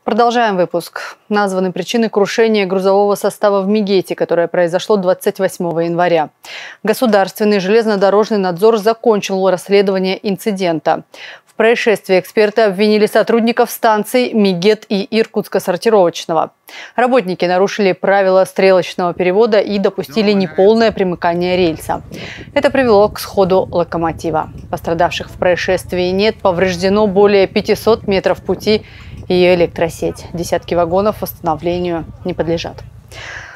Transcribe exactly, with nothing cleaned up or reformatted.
Продолжаем выпуск. Названы причины крушения грузового состава в Мегете, которое произошло двадцать восьмого января. Государственный железнодорожный надзор закончил расследование инцидента. В происшествии эксперты обвинили сотрудников станций Мегет и Иркутска сортировочного. Работники нарушили правила стрелочного перевода и допустили неполное примыкание рельса. Это привело к сходу локомотива. Пострадавших в происшествии нет, повреждено более пятисот метров пути и электросеть. Десятки вагонов восстановлению не подлежат.